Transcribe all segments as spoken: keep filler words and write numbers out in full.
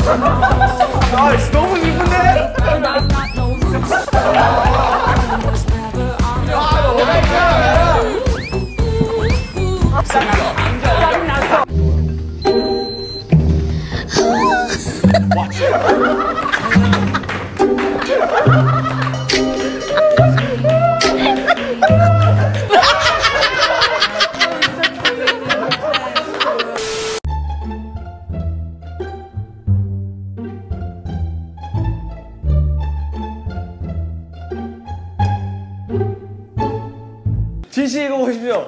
아, 너무 이쁜데? 진씨 이거 보십시오.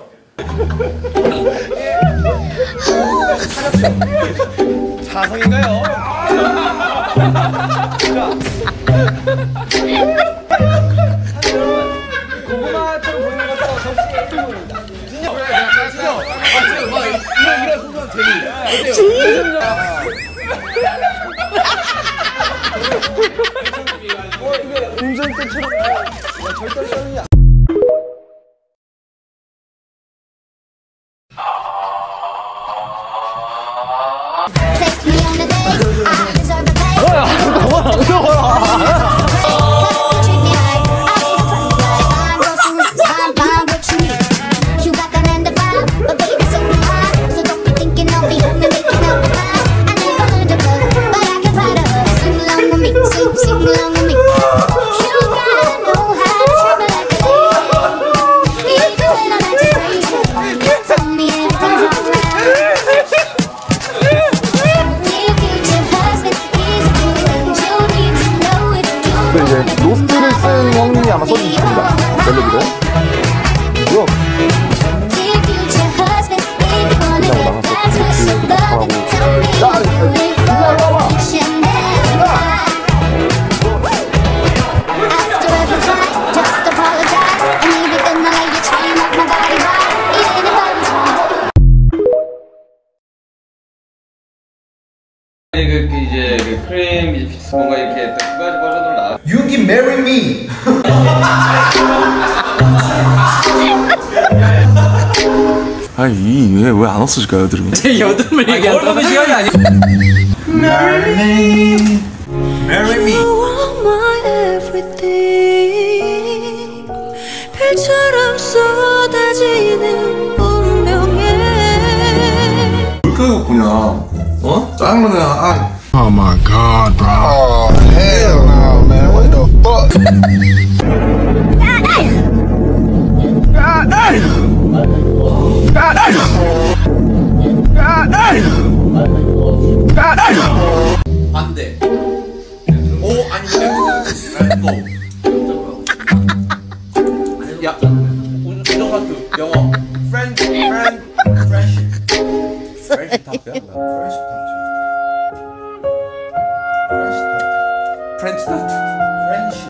자성인가요? 자, 사실 여러분 고구마처럼 보이는 것도 접시 일부분입니다. 진영, 진영, 진영, 막 이런 이런 순수한 재미. 진영. 어 이게 운전대처럼 절대 썰이야. 이제 노스트를 쓴 형님이 아마 써주실 겁니다. 멜로디를. 뭐야? 그냥 나가서 그 하고. 야! 일로 와봐! 그, 그 이제 그 크림 이제 피스 뭔가 이렇게 두 가지 버전으로 나. You can marry me. 아이 왜 왜 안 없어질까요, 여드름이? 제 여드름을 얘기하는 시간이 아니. Marry me. Marry me. 별처럼 쏟아지는 운명에 그거 그냥 어? 짜장면 그냥 아. Oh my god, bro. Oh hell no, man. What the fuck? 반대. 오 아니면 고. 야 운동하트 영어. Friend, friend, friendship. Friendship 탑이야? Friendship 탑. French start. French start. French.